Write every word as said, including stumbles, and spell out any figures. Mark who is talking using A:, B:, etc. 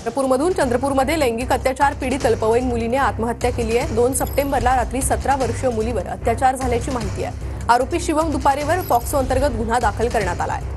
A: चंद्रपूरमधून चंद्रपूरमध्ये लैंगिक अत्याचार पीडित अल्पवयीन मुलीने आत्महत्या केली आहे। दोन सप्टेंबरला रात्री सतरा वर्षीय मुलीवर अत्याचार झाल्याची माहिती आहे। आरोपी शिवम दुपारेवर पॉक्सो अंतर्गत गुन्हा दाखल करण्यात आला आहे।